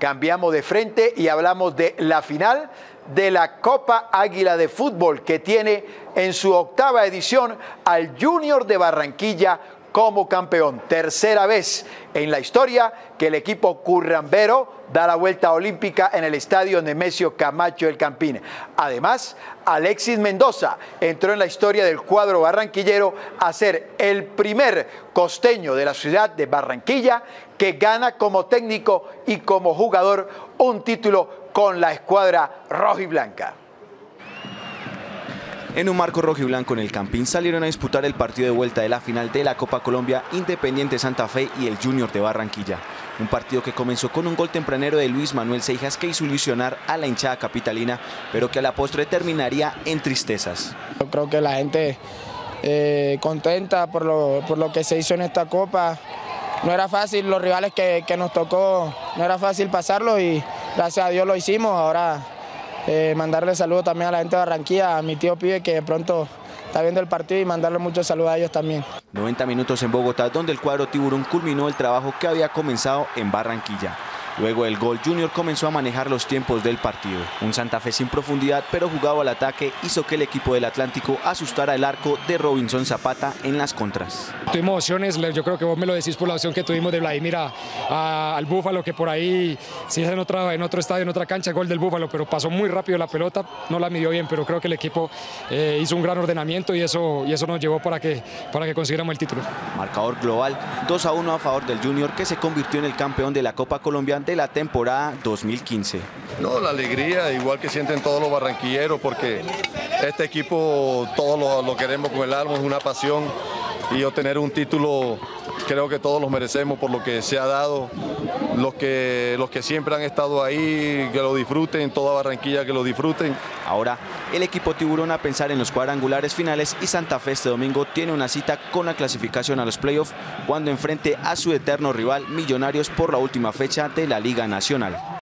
Cambiamos de frente y hablamos de la final de la Copa Águila de Fútbol, que tiene en su octava edición al Junior de Barranquilla como campeón. Tercera vez en la historia que el equipo currambero da la vuelta olímpica en el estadio Nemesio Camacho El Campín. Además, Alexis Mendoza entró en la historia del cuadro barranquillero a ser el primer costeño de la ciudad de Barranquilla que gana como técnico y como jugador un título con la escuadra rojiblanca. En un marco rojiblanco en el Campín salieron a disputar el partido de vuelta de la final de la Copa Colombia Independiente Santa Fe y el Junior de Barranquilla. Un partido que comenzó con un gol tempranero de Luis Manuel Seijas que hizo ilusionar a la hinchada capitalina, pero que a la postre terminaría en tristezas. Yo creo que la gente contenta por lo que se hizo en esta Copa. No era fácil, los rivales que nos tocó, no era fácil pasarlo y gracias a Dios lo hicimos. Ahora mandarle saludos también a la gente de Barranquilla, a mi tío Pibe que de pronto está viendo el partido y mandarle muchos saludos a ellos también. 90 minutos en Bogotá, donde el cuadro tiburón culminó el trabajo que había comenzado en Barranquilla. Luego del gol, Junior comenzó a manejar los tiempos del partido. Un Santa Fe sin profundidad, pero jugado al ataque, hizo que el equipo del Atlántico asustara el arco de Robinson Zapata en las contras. Tuvimos opciones, yo creo que vos me lo decís por la opción que tuvimos de Vladimir al Búfalo, que por ahí, si es en otro estadio, en otra cancha, gol del Búfalo, pero pasó muy rápido la pelota, no la midió bien, pero creo que el equipo hizo un gran ordenamiento y eso nos llevó para que consiguiéramos el título. Marcador global, 2-1 a favor del Junior, que se convirtió en el campeón de la Copa Colombia de la temporada 2015. No, la alegría, igual que sienten todos los barranquilleros, porque este equipo todos lo queremos con el alma, es una pasión, y obtener un título creo que todos los merecemos por lo que se ha dado, los que siempre han estado ahí, que lo disfruten, toda Barranquilla que lo disfruten. Ahora el equipo tiburón a pensar en los cuadrangulares finales y Santa Fe este domingo tiene una cita con la clasificación a los playoffs cuando enfrente a su eterno rival Millonarios por la última fecha de la Liga Nacional.